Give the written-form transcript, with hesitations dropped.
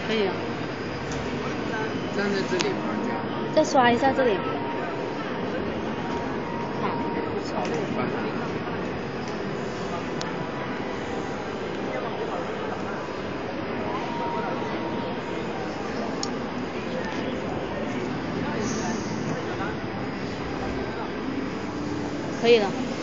可以啊。 站在这里吗？ 再刷一下这里。好，超累。可以了。